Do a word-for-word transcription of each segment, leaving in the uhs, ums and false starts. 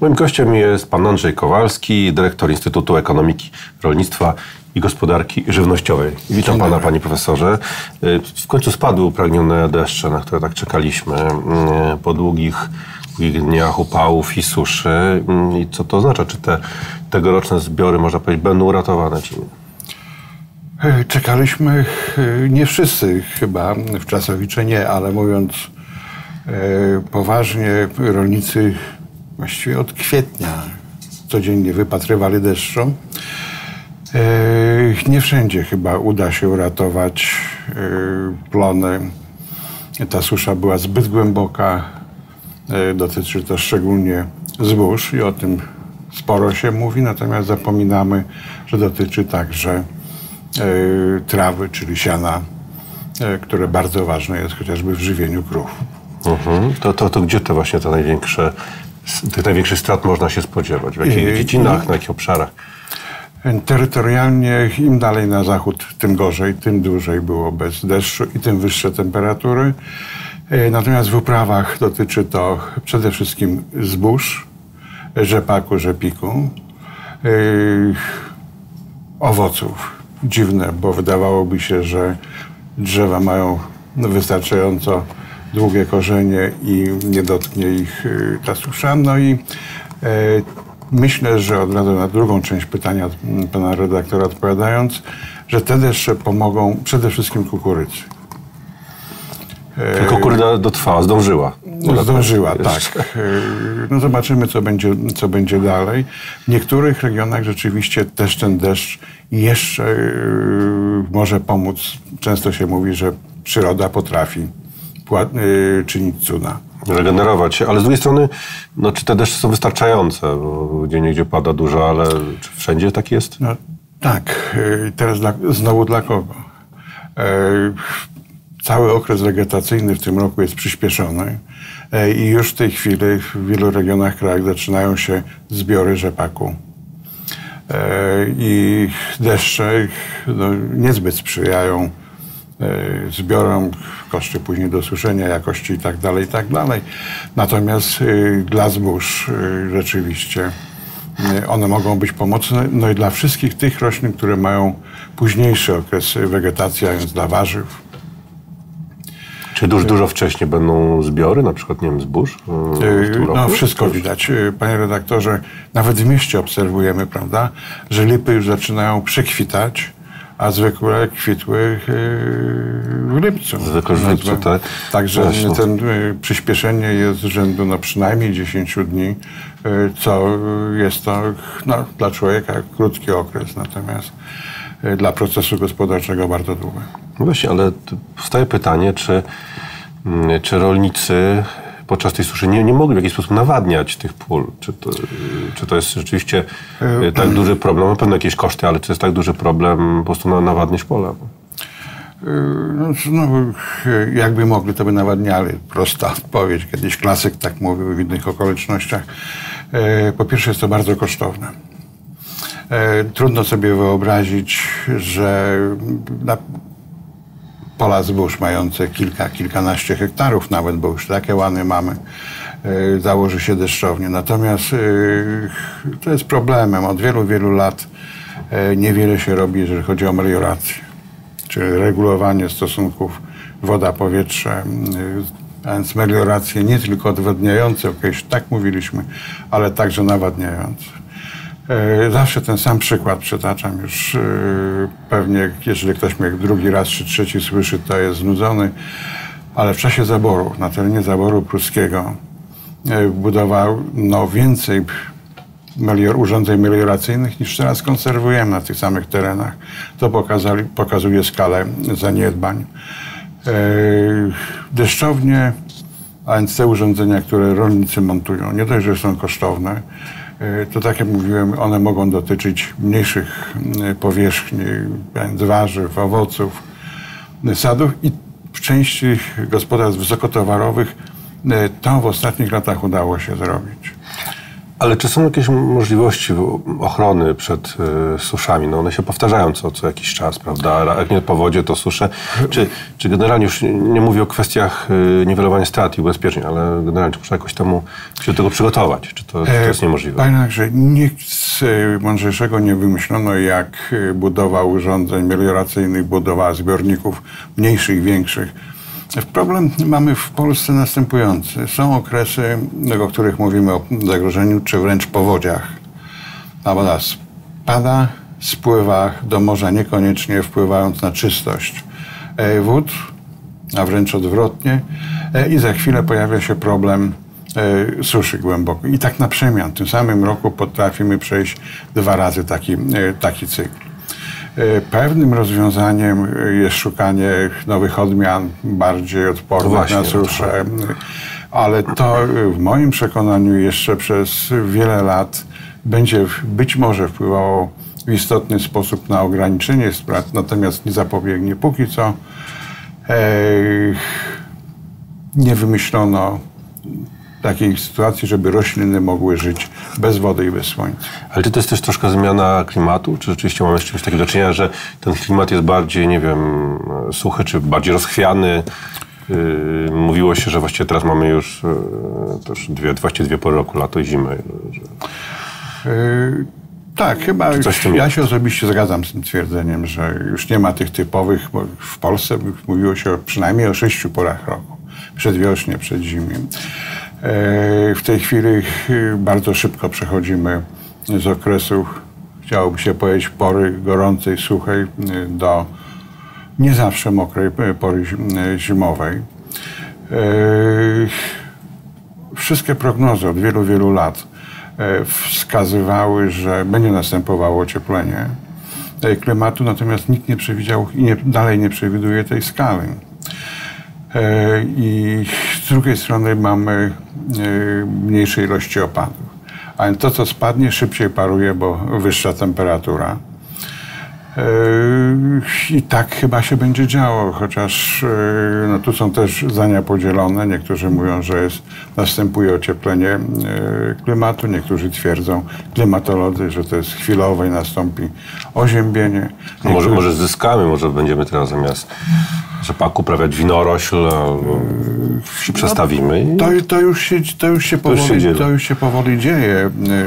Moim gościem jest pan Andrzej Kowalski, dyrektor Instytutu Ekonomiki Rolnictwa i Gospodarki Żywnościowej. Witam pana, panie profesorze. W końcu spadły upragnione deszcze, na które tak czekaliśmy po długich, długich dniach upałów i suszy. I co to oznacza? Czy te tegoroczne zbiory, można powiedzieć, będą uratowane, czy nie? Czekaliśmy, nie wszyscy chyba, w Czasowicze nie, ale mówiąc poważnie, rolnicy właściwie od kwietnia codziennie wypatrywali deszczu. Nie wszędzie chyba uda się uratować plony. Ta susza była zbyt głęboka. Dotyczy to szczególnie zbóż i o tym sporo się mówi, natomiast zapominamy, że dotyczy także trawy, czyli siana, które bardzo ważne jest chociażby w żywieniu krów. Mhm. To, to, to gdzie te właśnie te największe, tych największych strat można się spodziewać? W jakich dziedzinach, na jakich obszarach? Terytorialnie im dalej na zachód, tym gorzej, tym dłużej było bez deszczu i tym wyższe temperatury. Natomiast w uprawach dotyczy to przede wszystkim zbóż, rzepaku, rzepiku, yy, owoców. Dziwne, bo wydawałoby się, że drzewa mają wystarczająco długie korzenie i nie dotknie ich yy, ta susza. No i yy, myślę, że od razu na drugą część pytania pana redaktora odpowiadając, że te deszcze pomogą przede wszystkim kukurydzy. Tylko kukurydza dotrwała, zdążyła. No, zdążyła, tak. No zobaczymy, co będzie, co będzie dalej. W niektórych regionach rzeczywiście też ten deszcz jeszcze yy, może pomóc. Często się mówi, że przyroda potrafi yy, czynić cuda. Regenerować się, ale z drugiej strony, no, czy te deszcze są wystarczające? Bo gdzie niegdzie pada dużo, ale czy wszędzie tak jest? No, tak. Yy, teraz dla, znowu dla kogo? Yy, Cały okres wegetacyjny w tym roku jest przyspieszony i już w tej chwili w wielu regionach kraju zaczynają się zbiory rzepaku. I deszcze no, niezbyt sprzyjają zbiorom, koszty później do suszenia, jakości i tak dalej, i tak dalej. Natomiast dla zbóż rzeczywiście one mogą być pomocne, no i dla wszystkich tych roślin, które mają późniejszy okres wegetacji, a więc dla warzyw. Czy dużo, dużo wcześniej będą zbiory, na przykład, nie wiem, zbóż w tym roku? No wszystko widać. Panie redaktorze, nawet w mieście obserwujemy, prawda, że lipy już zaczynają przekwitać, a zwykle kwitły w lipcu. Zwykle w lipcu, tak. Także ten przyspieszenie jest z rzędu no, przynajmniej dziesięć dni, co jest to no, dla człowieka krótki okres, natomiast dla procesu gospodarczego bardzo długi. No właśnie, ale powstaje pytanie, czy, czy rolnicy podczas tej suszy nie, nie mogli w jakiś sposób nawadniać tych pól? Czy to, czy to jest rzeczywiście tak duży problem? Na pewno jakieś koszty, ale czy to jest tak duży problem po prostu na, nawadniać pola? No, no, jakby mogli, to by nawadniali. Prosta odpowiedź. Kiedyś klasyk tak mówił w innych okolicznościach. Po pierwsze jest to bardzo kosztowne. Trudno sobie wyobrazić, że na pola zbóż mające kilka, kilkanaście hektarów nawet, bo już takie łany mamy, założy się deszczownię. Natomiast to jest problemem. Od wielu, wielu lat niewiele się robi, jeżeli chodzi o meliorację, czyli regulowanie stosunków woda-powietrze, a więc melioracje nie tylko odwodniające, ok, tak mówiliśmy, ale także nawadniające. Zawsze ten sam przykład przytaczam już. Pewnie, jeżeli ktoś mnie drugi raz czy trzeci słyszy, to jest znudzony, ale w czasie zaboru, na terenie zaboru pruskiego, budował no, więcej melior, urządzeń melioracyjnych niż teraz konserwujemy na tych samych terenach. To pokazali, pokazuje skalę zaniedbań. Deszczownie, a więc te urządzenia, które rolnicy montują, nie dość, że są kosztowne, to tak jak mówiłem, one mogą dotyczyć mniejszych powierzchni, warzyw, owoców, sadów i w części gospodarstw wysokotowarowych to w ostatnich latach udało się zrobić. Ale czy są jakieś możliwości ochrony przed y, suszami? No one się powtarzają co, co jakiś czas, prawda? Jak nie powodzie, to susze. Czy, czy generalnie już nie mówię o kwestiach y, niwelowania strat i ubezpieczeń, ale generalnie czy można jakoś temu się do tego przygotować? Czy to, czy to jest niemożliwe? Panie redaktorze, nic mądrzejszego nie wymyślono, jak budowa urządzeń melioracyjnych, budowa zbiorników mniejszych, większych. Problem mamy w Polsce następujący. Są okresy, o których mówimy o zagrożeniu, czy wręcz powodziach. A woda spada, spływa do morza, niekoniecznie wpływając na czystość wód, a wręcz odwrotnie. I za chwilę pojawia się problem suszy głębokiej. I tak na przemian. W tym samym roku potrafimy przejść dwa razy taki, taki cykl. Pewnym rozwiązaniem jest szukanie nowych odmian, bardziej odpornych no właśnie, na suszę, ale to w moim przekonaniu jeszcze przez wiele lat będzie być może wpływało w istotny sposób na ograniczenie strat, natomiast nie zapobiegnie. Póki co e, nie wymyślono takiej sytuacji, żeby rośliny mogły żyć bez wody i bez słońca. Ale czy to jest też troszkę zmiana klimatu? Czy rzeczywiście mamy z czymś takim do czynienia, że ten klimat jest bardziej, nie wiem, suchy, czy bardziej rozchwiany? Yy, mówiło się, że właściwie teraz mamy już yy, też dwie, właściwie dwie pory roku, lato i zimę. Że... Yy, tak, chyba ja się osobiście zgadzam z tym twierdzeniem, że już nie ma tych typowych, bo w Polsce mówiło się o, przynajmniej o sześciu porach roku. Przedwiośnie, przedzimie. W tej chwili bardzo szybko przechodzimy z okresu, chciałoby się powiedzieć, pory gorącej, suchej do nie zawsze mokrej pory zimowej. Wszystkie prognozy od wielu, wielu lat wskazywały, że będzie następowało ocieplenie klimatu, natomiast nikt nie przewidział i nie, dalej nie przewiduje tej skali. I z drugiej strony mamy mniejsze ilości opadów. A to, co spadnie, szybciej paruje, bo wyższa temperatura. I tak chyba się będzie działo, chociaż no, tu są też zdania podzielone. Niektórzy mówią, że jest, następuje ocieplenie klimatu, niektórzy twierdzą, klimatolodzy, że to jest chwilowe i nastąpi oziębienie. Niektórzy... Może, może zyskamy, może będziemy teraz zamiast rzepaku uprawiać winorośl, się przestawimy. No, to, to, już się, to, już się powoli, to, już się to już się powoli dzieje.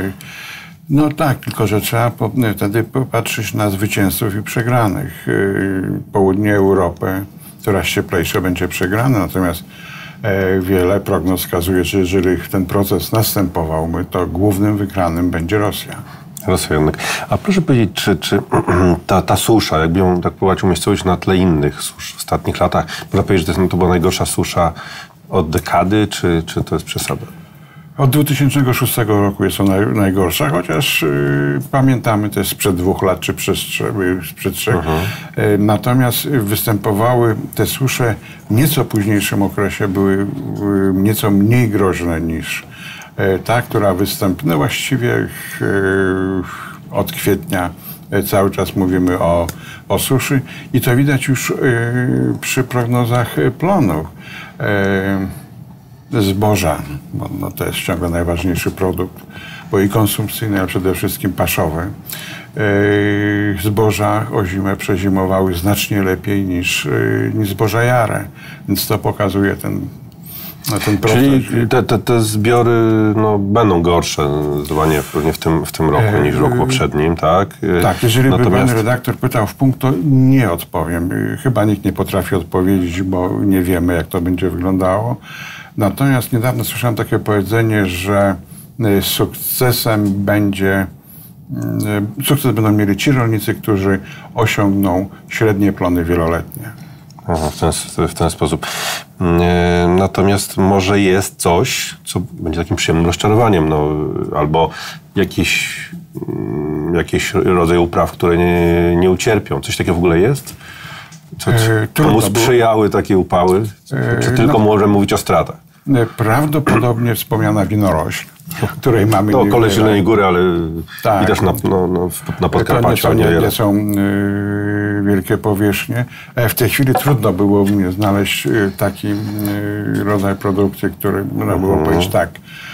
No tak, tylko że trzeba po, wtedy popatrzeć na zwycięzców i przegranych. Południe Europy coraz cieplejsze będzie przegrane, natomiast wiele prognoz wskazuje, że jeżeli ten proces następował, to głównym wygranym będzie Rosja. Rosja jednak. A proszę powiedzieć, czy, czy ta, ta susza, jakby ją tak próbować umiejscowić na tle innych susz w ostatnich latach, można powiedzieć, że to, jest, to była najgorsza susza od dekady, czy, czy to jest przesada? Od dwa tysiące szóstego roku jest ona najgorsza, chociaż y, pamiętamy też sprzed dwóch lat czy przed, przed trzech. Uh-huh. y, natomiast występowały te susze w nieco późniejszym okresie, były y, nieco mniej groźne niż y, ta, która występuje. No właściwie y, od kwietnia y, cały czas mówimy o, o suszy i to widać już y, przy prognozach plonów. Y, Zboża, bo no to jest ciągle najważniejszy produkt, bo i konsumpcyjny, ale przede wszystkim paszowy. Yy, zboża o zimę przezimowały znacznie lepiej niż, yy, niż zboża jare, więc to pokazuje ten, ten proces. Czyli te, te, te zbiory no, będą gorsze zdecydowanie pewnie w tym, w tym roku yy, niż w roku poprzednim, tak? Yy, tak, jeżeli Natomiast... by pan redaktor pytał w punkt, to nie odpowiem. Yy, chyba nikt nie potrafi odpowiedzieć, bo nie wiemy, jak to będzie wyglądało. Natomiast niedawno słyszałem takie powiedzenie, że sukcesem będzie, sukces będą mieli ci rolnicy, którzy osiągną średnie plony wieloletnie. Aha, w, ten, w ten sposób. Natomiast może jest coś, co będzie takim przyjemnym rozczarowaniem, no, albo jakiś, jakiś rodzaj upraw, które nie, nie ucierpią. Coś takiego w ogóle jest? Co, komu sprzyjały takie upały? Czy tylko no, możemy mówić o stratach? Prawdopodobnie wspomniana winorośl, której mamy... To koło Zielonej Góry, ale tak, widać na, no, no, na Podkarpaciu. To nie, nie są y, wielkie powierzchnie. W tej chwili trudno było mnie znaleźć taki y, rodzaj produkcji, który można było powiedzieć tak.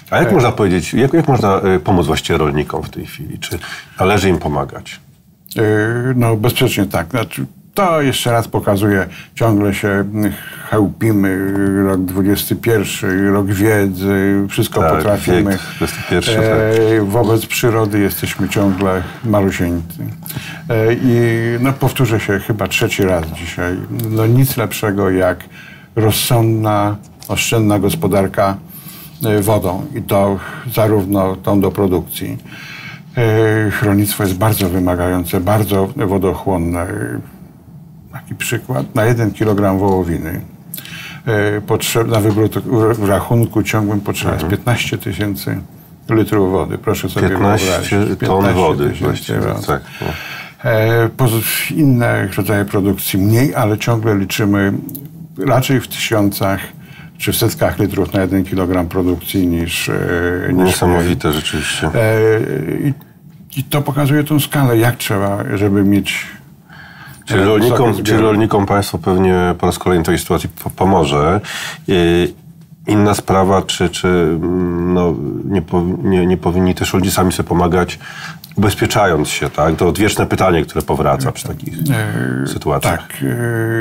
A jak można powiedzieć, jak, jak można pomóc właściwie rolnikom w tej chwili? Czy należy im pomagać? No bezsprzecznie tak. Znaczy, to jeszcze raz pokazuje, ciągle się chełpimy, rok dwudziesty pierwszy, rok wiedzy, wszystko tak, potrafimy. dwudziesty pierwszy, e, tak. Wobec przyrody jesteśmy ciągle malusieńcy. E, I no, powtórzę się chyba trzeci raz dzisiaj. No, nic lepszego jak rozsądna, oszczędna gospodarka wodą i to zarówno tą do produkcji. E, rolnictwo jest bardzo wymagające, bardzo wodochłonne. Taki przykład, na jeden kilogram wołowiny e, potrzeb, na wybrotu, w rachunku ciągłym potrzeba jest piętnaście tysięcy litrów wody. Proszę sobie wyobrazić. piętnaście ton wody. Tak. E, inne rodzaje produkcji mniej, ale ciągle liczymy raczej w tysiącach czy w setkach litrów na jeden kilogram produkcji niż... E, niż Niesamowite rzeczywiście. E, i, I to pokazuje tą skalę, jak trzeba, żeby mieć... Czyli rolnikom, czyli rolnikom państwo pewnie po raz kolejny tej sytuacji pomoże. Inna sprawa, czy, czy no, nie, nie, nie powinni też rolnicy sami sobie pomagać, ubezpieczając się, tak? To odwieczne pytanie, które powraca przy takich e, sytuacjach. Tak. E,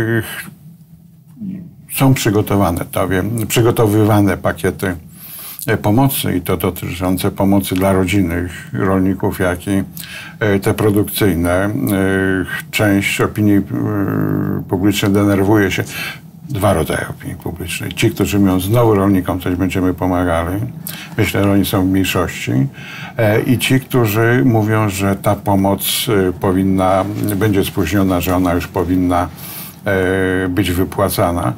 są przygotowane, to wiem, przygotowywane pakiety pomocy i to dotyczące pomocy dla rodzinnych rolników, jak i te produkcyjne. Część opinii publicznej denerwuje się. Dwa rodzaje opinii publicznej. Ci, którzy mówią, znowu rolnikom coś będziemy pomagali. Myślę, że oni są w mniejszości. I ci, którzy mówią, że ta pomoc powinna, będzie spóźniona, że ona już powinna być wypłacana.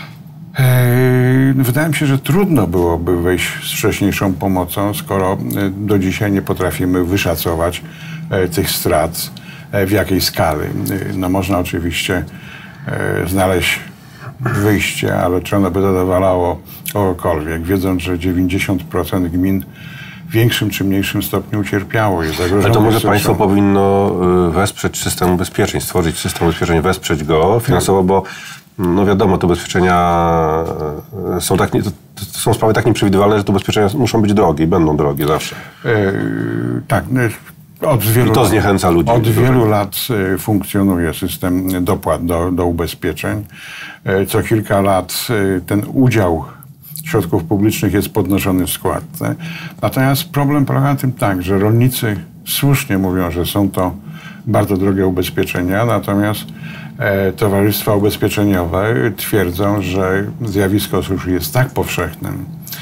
Wydaje mi się, że trudno byłoby wejść z wcześniejszą pomocą, skoro do dzisiaj nie potrafimy wyszacować tych strat, w jakiej skali. No można oczywiście znaleźć wyjście, ale czy ono by zadowalało kogokolwiek, wiedząc, że dziewięćdziesiąt procent gmin w większym czy mniejszym stopniu ucierpiało. Jest zagrożone. Ale to może państwo powinno wesprzeć system ubezpieczeń, stworzyć system ubezpieczeń, wesprzeć go finansowo, bo no wiadomo, te ubezpieczenia są, tak, to są sprawy tak nieprzewidywalne, że te ubezpieczenia muszą być drogie i będą drogie zawsze. Yy, tak. Od wielu, I to zniechęca ludzi. Od wielu lat funkcjonuje system dopłat do, do ubezpieczeń. Co kilka lat ten udział środków publicznych jest podnoszony w składce. Natomiast problem polega na tym tak, że rolnicy słusznie mówią, że są to bardzo drogie ubezpieczenia, natomiast e, towarzystwa ubezpieczeniowe twierdzą, że zjawisko suszy jest tak powszechnym,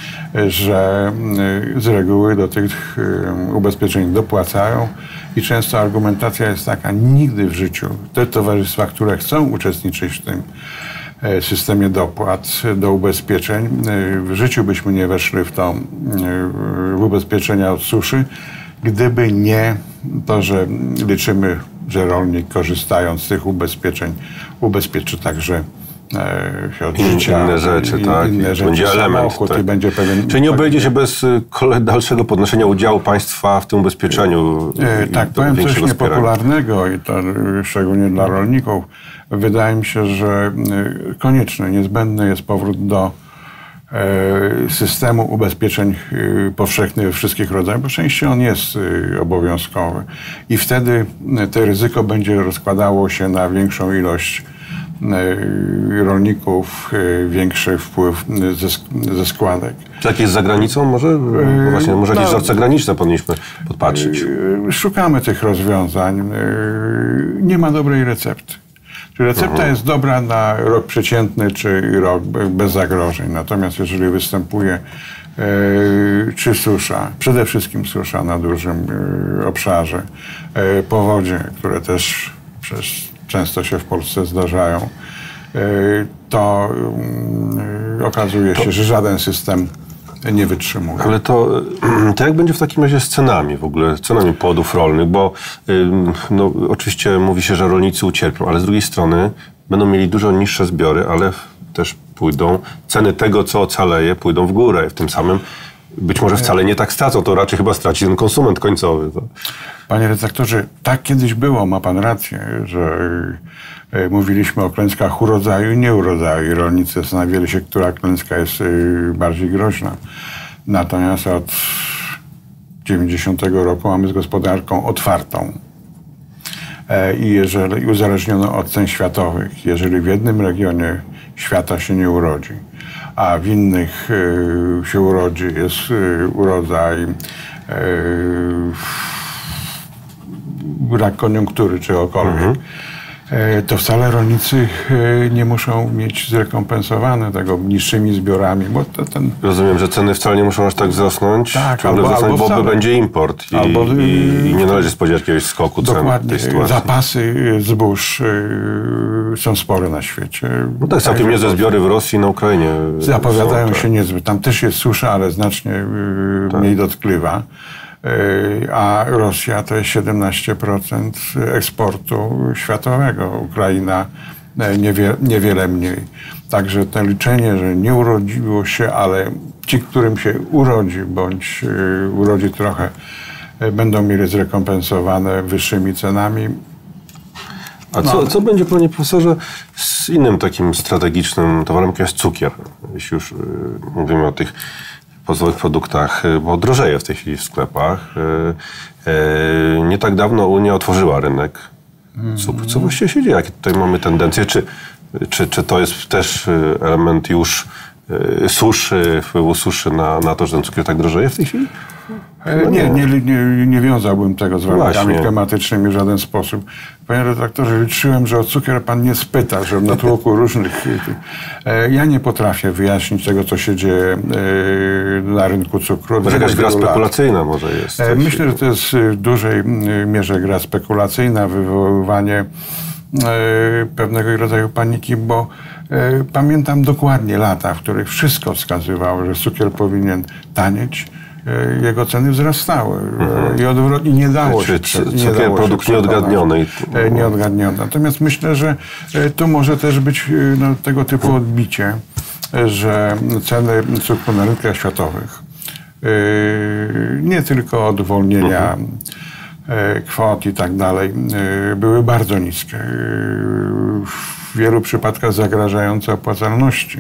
że e, z reguły do tych e, ubezpieczeń dopłacają i często argumentacja jest taka, nigdy w życiu te towarzystwa, które chcą uczestniczyć w tym e, systemie dopłat do ubezpieczeń, e, w życiu byśmy nie weszli w to, e, w ubezpieczenia od suszy, gdyby nie to, że liczymy, że rolnik korzystając z tych ubezpieczeń ubezpieczy także e, od życia, inne rzeczy, in, tak. Inne rzeczy, będzie element. Tak. I będzie pewien, Czyli nie obejdzie się bez dalszego podnoszenia udziału państwa w tym ubezpieczeniu. E, tak, powiem coś niepopularnego i to szczególnie dla rolników. Wydaje mi się, że konieczny, niezbędny jest powrót do systemu ubezpieczeń powszechnych we wszystkich rodzajach, bo częściej on jest obowiązkowy. I wtedy to ryzyko będzie rozkładało się na większą ilość rolników, większy wpływ ze, ze składek. Czy jakieś za granicą może? Bo właśnie, może jakieś no, zagraniczne powinniśmy podpatrzeć. Szukamy tych rozwiązań. Nie ma dobrej recepty. Czy recepta mhm. jest dobra na rok przeciętny, czy rok bez zagrożeń. Natomiast jeżeli występuje e, czy susza, przede wszystkim susza na dużym e, obszarze, e, powodzie, które też przez, często się w Polsce zdarzają, e, to e, okazuje się, to... że żaden system nie wytrzymuje. Ale to, to jak będzie w takim razie z cenami w ogóle, z cenami płodów rolnych, bo no, oczywiście mówi się, że rolnicy ucierpią, ale z drugiej strony będą mieli dużo niższe zbiory, ale też pójdą, ceny tego, co ocaleje, pójdą w górę. W tym samym być może wcale nie tak stracą, to raczej chyba straci ten konsument końcowy. To. Panie redaktorze, tak kiedyś było, ma pan rację, że mówiliśmy o klęskach urodzaju i nieurodzaju. Rolnicy zastanawiali się, która klęska jest bardziej groźna. Natomiast od dziewięćdziesiątego roku mamy z gospodarką otwartą. I jeżeli uzależniono od cen światowych, jeżeli w jednym regionie świata się nie urodzi, a w innych y, się urodzi, jest y, urodzaj, y, brak koniunktury czegokolwiek, mhm. y, to wcale rolnicy y, nie muszą mieć zrekompensowane tego niższymi zbiorami. Bo to ten... Rozumiem, że ceny wcale nie muszą aż tak wzrosnąć, tak, czy albo, wzrosnąć, bo wcale. będzie import i, albo, i, i nie należy spodziewać jakiegoś skoku cen w tej sytuacji. Zapasy zbóż y, są spore na świecie. No tak, całkiem niezłe zbiory w Rosji i na Ukrainie. Zapowiadają są, się niezłe. Tam też jest susza, ale znacznie y, tak. mniej dotkliwa. Y, a Rosja to jest siedemnaście procent eksportu światowego. Ukraina y, niewie, niewiele mniej. Także to liczenie, że nie urodziło się, ale ci, którym się urodzi, bądź y, urodzi trochę, y, będą mieli zrekompensowane wyższymi cenami. A co, no. co będzie, panie profesorze, z innym takim strategicznym towarem, jakim jest cukier? Jeśli już y, mówimy o tych podstawowych produktach, y, bo drożeje w tej chwili w sklepach. Y, y, nie tak dawno Unia otworzyła rynek cukru. Co właściwie się dzieje? Jakie tutaj mamy tendencje? Czy, czy, czy to jest też element już y, suszy, wpływu suszy na, na to, że ten cukier tak drożeje w tej chwili? No nie, nie, nie, nie wiązałbym tego z warunkami klimatycznymi w żaden sposób. Panie redaktorze, liczyłem, że o cukier pan nie spyta, że w natłoku różnych... Ja nie potrafię wyjaśnić tego, co się dzieje na rynku cukru. Może jakaś gra spekulacyjna może jest? Myślę, że to jest w dużej mierze gra spekulacyjna, wywoływanie pewnego rodzaju paniki, bo pamiętam dokładnie lata, w których wszystko wskazywało, że cukier powinien tanieć. Jego ceny wzrastały mhm. i, odwrot, i nie dało się... Czy cukier produkt nieodgadniony. Nieodgadniony. Natomiast myślę, że to może też być no, tego typu odbicie, że ceny cukru na rynkach światowych, nie tylko od uwolnienia mhm. kwot i tak dalej, były bardzo niskie. W wielu przypadkach zagrażające opłacalności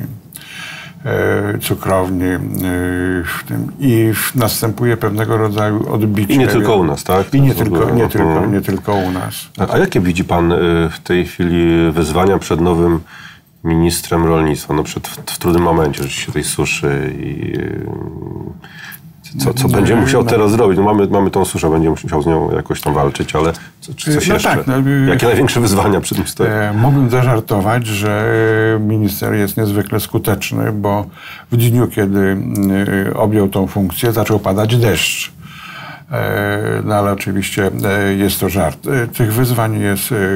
cukrowni w tym, i następuje pewnego rodzaju odbicie. I nie tylko u nas, tak? I nie tylko, nie, tylko, nie tylko u nas. A, a jakie widzi pan w tej chwili wyzwania przed nowym ministrem rolnictwa? No przed, w, w trudnym momencie rzeczywiście tej suszy i co, co będzie musiał teraz zrobić? No mamy, mamy tą suszę, będzie musiał z nią jakoś tam walczyć, ale co, czy coś no jeszcze? Tak, no, jakie największe wyzwania przed nim stoją? E, mógłbym zażartować, że minister jest niezwykle skuteczny, bo w dniu, kiedy e, objął tą funkcję, zaczął padać deszcz. E, no ale oczywiście e, jest to żart. E, tych wyzwań jest e,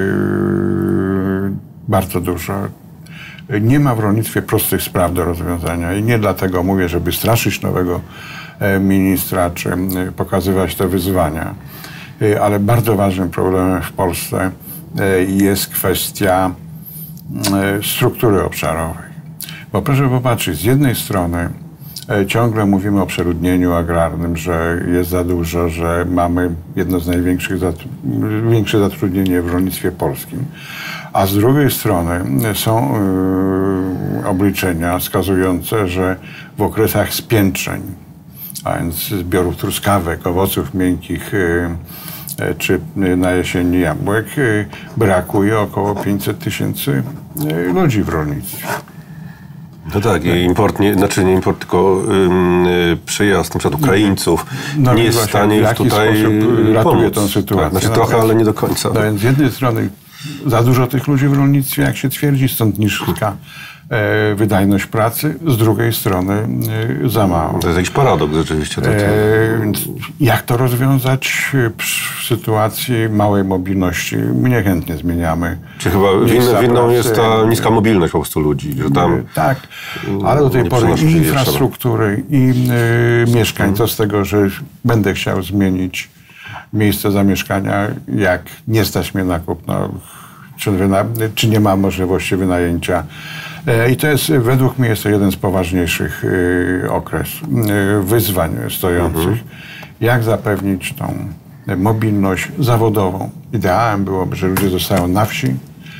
bardzo dużo. Nie ma w rolnictwie prostych spraw do rozwiązania i nie dlatego mówię, żeby straszyć nowego ministra, czy pokazywać te wyzwania. Ale bardzo ważnym problemem w Polsce jest kwestia struktury obszarowej. Bo proszę popatrzeć, z jednej strony ciągle mówimy o przeludnieniu agrarnym, że jest za dużo, że mamy jedno z największych, większe zatrudnienie w rolnictwie polskim. A z drugiej strony są obliczenia wskazujące, że w okresach spiętrzeń, a więc zbiorów truskawek, owoców miękkich czy na jesieni jabłek, brakuje około pięćset tysięcy ludzi w rolnictwie. No tak, i import, nie, znaczy nie import, tylko yy, przyjazd na przykład Ukraińców no, nie jest w stanie już tutaj ratuje tą sytuację. Tak, znaczy no trochę, ale nie do końca. No więc z jednej strony za dużo tych ludzi w rolnictwie, jak się twierdzi, stąd niska e, wydajność pracy, z drugiej strony e, za mało. To jest jakiś paradoks rzeczywiście. To, to... E, więc jak to rozwiązać w sytuacji małej mobilności? My niechętnie zmieniamy. Czy chyba winną, winną jest ta niska mobilność po prostu ludzi, że tam... Tak, ale do tej pory i infrastruktury, i e, mieszkań, co z tego, że będę chciał zmienić miejsce zamieszkania, jak nie stać mnie na kupno, czy, wyna, czy nie ma możliwości wynajęcia. I to jest, według mnie jest to jeden z poważniejszych okres, wyzwań stojących. Mhm. Jak zapewnić tą mobilność zawodową. Ideałem byłoby, że ludzie zostają na wsi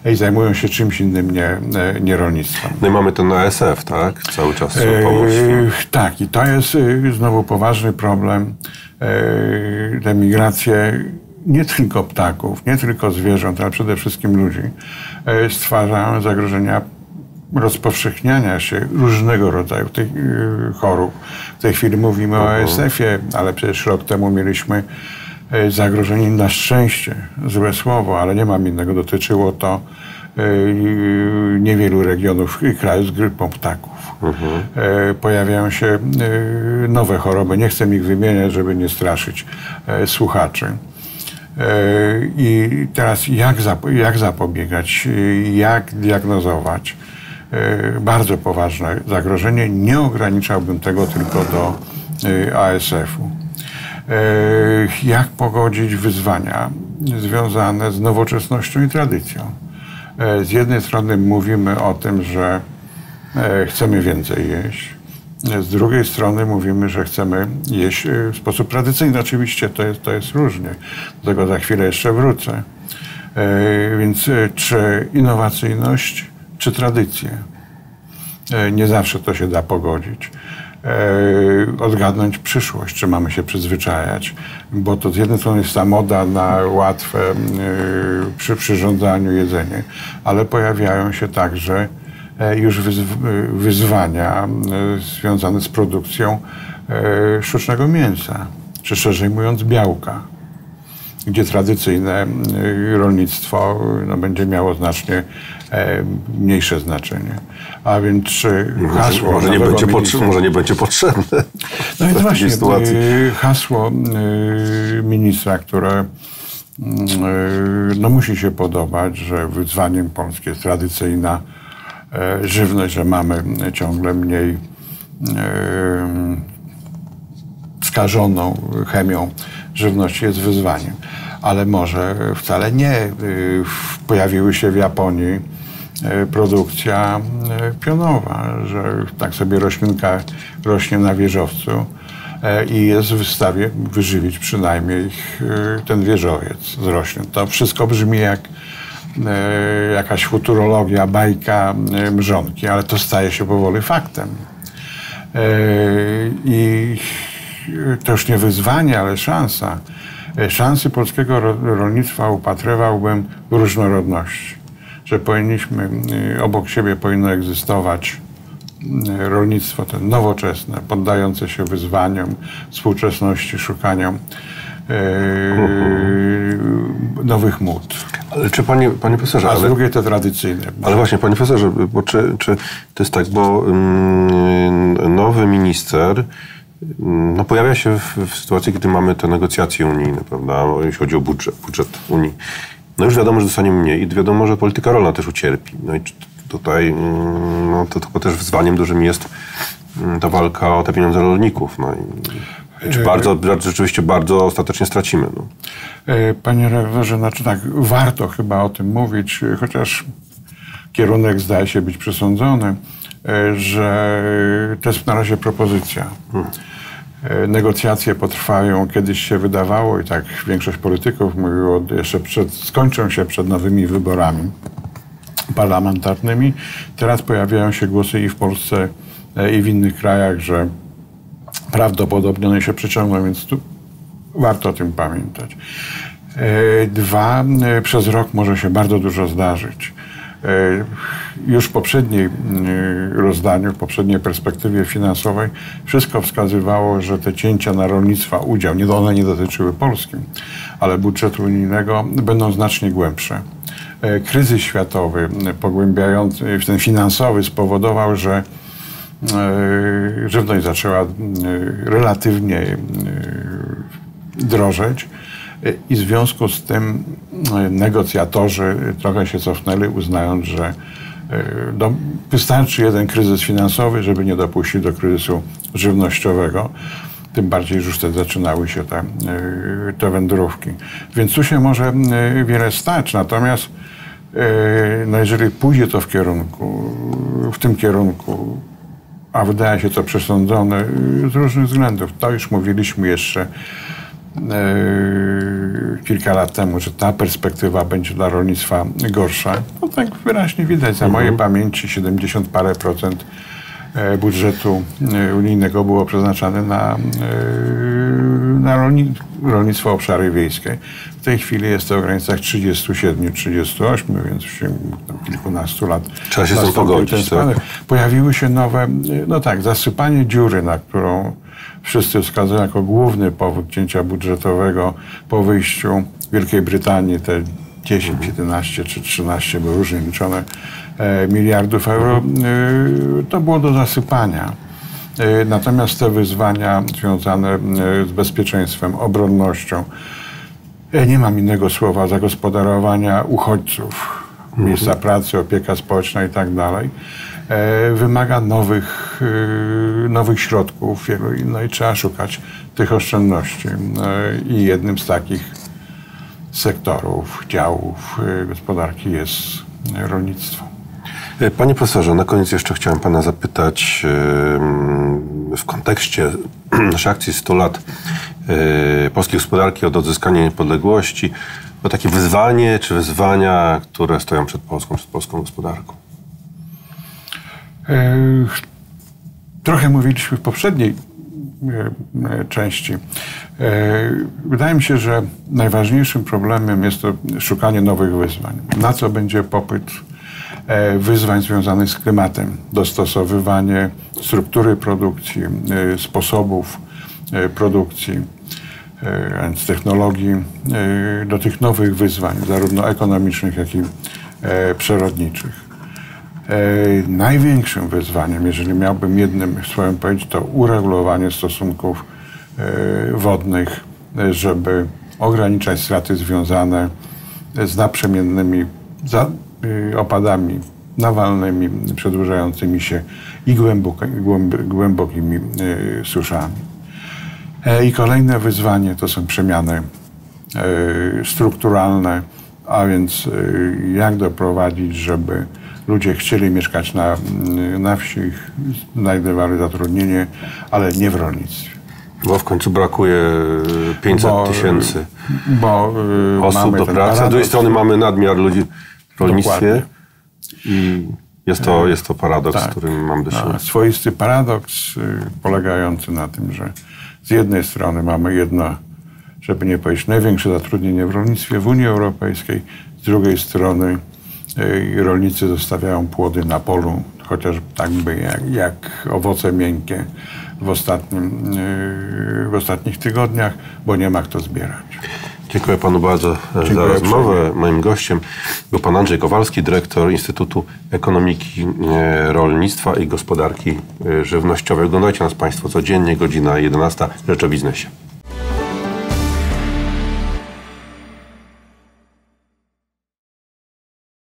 i zajmują się czymś innym, nie, nie rolnictwem. No i mamy ten A S F, tak? Cały czas trzeba pomóc. E, tak, i to jest znowu poważny problem. E, te migracje nie tylko ptaków, nie tylko zwierząt, ale przede wszystkim ludzi e, stwarzają zagrożenia rozpowszechniania się różnego rodzaju tych e, chorób. W tej chwili mówimy o A S F-ie, ale przecież rok temu mieliśmy zagrożenie, na szczęście, złe słowo, ale nie mam innego, dotyczyło to niewielu regionów kraju z grypą ptaków. Mhm. Pojawiają się nowe choroby, nie chcę ich wymieniać, żeby nie straszyć słuchaczy. I teraz jak, zap- jak zapobiegać, jak diagnozować? Bardzo poważne zagrożenie. Nie ograniczałbym tego tylko do A S F-u. Jak pogodzić wyzwania związane z nowoczesnością i tradycją? Z jednej strony mówimy o tym, że chcemy więcej jeść. Z drugiej strony mówimy, że chcemy jeść w sposób tradycyjny. Oczywiście to jest, to jest różnie. Do tego za chwilę jeszcze wrócę. Więc czy innowacyjność, czy tradycję? Nie zawsze to się da pogodzić. Odgadnąć przyszłość, czy mamy się przyzwyczajać, bo to z jednej strony jest ta moda na łatwe przy przyrządzaniu jedzenie, ale pojawiają się także już wyzwania związane z produkcją sztucznego mięsa, czy szerzej mówiąc białka, gdzie tradycyjne rolnictwo no, będzie miało znacznie mniejsze znaczenie. A więc czy hasło... Może nie, będzie ministra, może nie będzie potrzebne. No więc właśnie, sytuacji. hasło ministra, które no, musi się podobać, że wyzwaniem Polski jest tradycyjna żywność, że mamy ciągle mniej skażoną chemią żywność jest wyzwaniem. Ale może wcale nie. Pojawiły się w Japonii produkcja pionowa, że tak sobie roślinka rośnie na wieżowcu i jest w stanie wyżywić przynajmniej ten wieżowiec z roślin. To wszystko brzmi jak jakaś futurologia, bajka mrzonki, ale to staje się powoli faktem. I to już nie wyzwanie, ale szansa. Szansy polskiego rolnictwa upatrywałbym w różnorodności. Że powinniśmy, obok siebie powinno egzystować rolnictwo to nowoczesne, poddające się wyzwaniom współczesności, szukaniom yy, nowych mód. Ale czy panie, panie profesorze... A z ale, drugiej te tradycyjne. Ale właśnie, panie profesorze, bo czy, czy to jest tak, bo mm, nowy minister no, pojawia się w, w sytuacji, kiedy mamy te negocjacje unijne, prawda, jeśli chodzi o budżet, budżet Unii. No już wiadomo, że dostanie mniej i wiadomo, że polityka rolna też ucierpi. No i tutaj no, to, to też wyzwaniem dużym jest ta walka o te pieniądze rolników. No i czy bardzo, rzeczywiście bardzo ostatecznie stracimy. No. Panie redaktorze, znaczy tak, warto chyba o tym mówić, chociaż kierunek zdaje się być przesądzony, że to jest na razie propozycja. Hmm. Negocjacje potrwają, kiedyś się wydawało i tak większość polityków mówiło, jeszcze przed, skończą się przed nowymi wyborami parlamentarnymi. Teraz pojawiają się głosy i w Polsce, i w innych krajach, że prawdopodobnie one się przeciągną, więc tu warto o tym pamiętać. Dwa, przez rok może się bardzo dużo zdarzyć. Już w poprzedniej rozdaniu, w poprzedniej perspektywie finansowej wszystko wskazywało, że te cięcia na rolnictwa, udział, nie, one nie dotyczyły Polski, ale budżetu unijnego będą znacznie głębsze. Kryzys światowy, pogłębiający, ten finansowy spowodował, że żywność zaczęła relatywnie drożeć i w związku z tym negocjatorzy trochę się cofnęli, uznając, że no, wystarczy jeden kryzys finansowy, żeby nie dopuścić do kryzysu żywnościowego. Tym bardziej, że już wtedy zaczynały się te, te wędrówki. Więc tu się może wiele stać. Natomiast no, jeżeli pójdzie to w kierunku, w tym kierunku, a wydaje się to przesądzone z różnych względów, to już mówiliśmy jeszcze kilka lat temu, że ta perspektywa będzie dla rolnictwa gorsza. No tak wyraźnie widać, za mojej pamięci siedemdziesiąt parę procent budżetu unijnego było przeznaczane na, na rolni, rolnictwo obszary wiejskie. W tej chwili jest to w granicach trzydziestu siedmiu trzydziestu ośmiu, więc w ciągu kilkunastu lat trzeba się z tym pogodzić. Tak? Pojawiły się nowe, no tak, zasypanie dziury, na którą wszyscy wskazują jako główny powód cięcia budżetowego po wyjściu Wielkiej Brytanii, te dziesięć, jedenaście czy trzynaście, bo różnie liczone, e, miliardów euro, e, to było do zasypania. E, natomiast te wyzwania związane e, z bezpieczeństwem, obronnością, e, nie mam innego słowa, zagospodarowania uchodźców, mhm. miejsca pracy, opieka społeczna i tak dalej, e, wymaga nowych, e, nowych środków, no i trzeba szukać tych oszczędności. E, I jednym z takich sektorów, działów gospodarki jest rolnictwo. Panie profesorze, na koniec jeszcze chciałem pana zapytać w kontekście naszej akcji stu lat polskiej gospodarki od odzyskania niepodległości o takie wyzwanie czy wyzwania, które stoją przed Polską, przed polską gospodarką. Trochę mówiliśmy w poprzedniej części. Wydaje mi się, że najważniejszym problemem jest to szukanie nowych wyzwań. Na co będzie popyt? Wyzwań związanych z klimatem, dostosowywanie struktury produkcji, sposobów produkcji, więc technologii do tych nowych wyzwań, zarówno ekonomicznych, jak i przyrodniczych. Największym wyzwaniem, jeżeli miałbym jednym słowem powiedzieć, to uregulowanie stosunków wodnych, żeby ograniczać straty związane z naprzemiennymi opadami nawalnymi, przedłużającymi się i głęboki, głębokimi suszami. I kolejne wyzwanie to są przemiany strukturalne, a więc jak doprowadzić, żeby ludzie chcieli mieszkać na, na wsi, znajdowali zatrudnienie, ale nie w rolnictwie. Bo w końcu brakuje pięćset tysięcy bo, y, osób do pracy, a z drugiej strony mamy nadmiar ludzi w rolnictwie. Dokładnie. I jest to, jest to paradoks, tak, z którym mam do czynienia. No, swoisty paradoks y, polegający na tym, że z jednej strony mamy jedno, żeby nie powiedzieć, największe zatrudnienie w rolnictwie w Unii Europejskiej, z drugiej strony y, rolnicy zostawiają płody na polu, chociaż tak by jak, jak owoce miękkie w, ostatnim, yy, w ostatnich tygodniach, bo nie ma kto zbierać. Dziękuję panu bardzo Dziękuję za rozmowę. Uprzejmie. Moim gościem był pan Andrzej Kowalski, dyrektor Instytutu Ekonomiki Rolnictwa i Gospodarki Żywnościowej. Oglądajcie nas państwo codziennie, godzina jedenasta. Rzecz o biznesie.